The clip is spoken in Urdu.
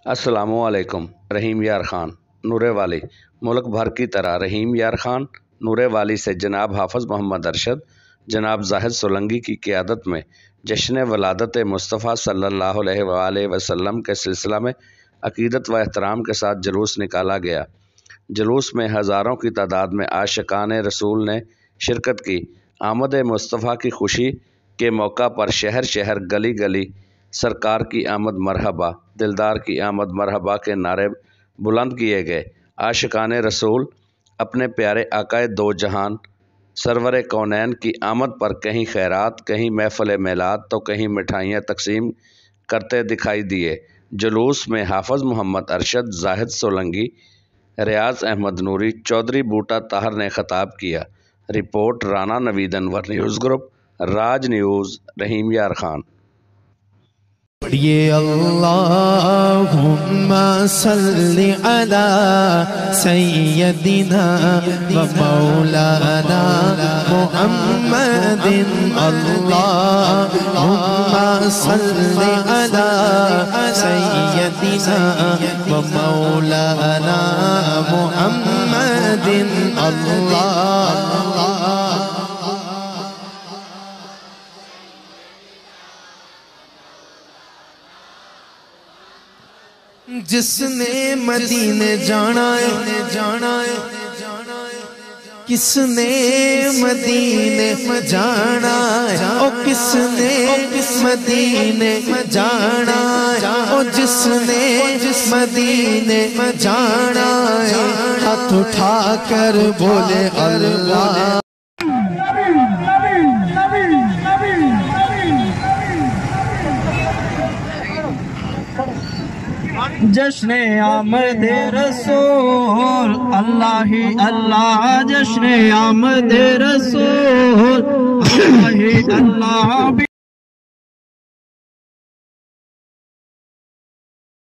السلام علیکم۔ رحیم یار خان نورے والی۔ ملک بھر کی طرح رحیم یار خان نورے والی سے جناب حافظ محمد ارشد، جناب زاہد سولنگی کی قیادت میں جشن ولادت مصطفیٰ صلی اللہ علیہ وآلہ وسلم کے سلسلہ میں عقیدت و احترام کے ساتھ جلوس نکالا گیا۔ جلوس میں ہزاروں کی تعداد میں عاشقان رسول نے شرکت کی۔ آمد مصطفیٰ کی خوشی کے موقع پر شہر شہر گلی گلی سرکار کی آمد مرحبا، دلدار کی آمد مرحبا کے نعرے بلند کیے گئے۔ عاشقان رسول اپنے پیارے آقائے دو جہان سرور کونین کی آمد پر کہیں خیرات، کہیں محفل میلاد تو کہیں مٹھائیاں تقسیم کرتے دکھائی دیے۔ جلوس میں حافظ محمد ارشد، زاہد سولنگی، ریاض احمد نوری، چودھری بوٹا طاہر نے خطاب کیا۔ Report Rana Naveed Anwar, news group Raj news, Rahim Yar Khan. یہ اللہم صلی علی سیدنا و مولانا محمد، اللہم صلی علی سیدنا و مولانا محمد، جس نے مدینے جانا ہے، کس نے مدینے جانا ہے، او کس نے مدینے جانا ہے، او جس نے مدینے جانا ہے، ہاتھ اٹھا کر بولے اللہ۔ جشن آمد رسول اللہ ہی اللہ، جشن آمد رسول اللہ ہی اللہ۔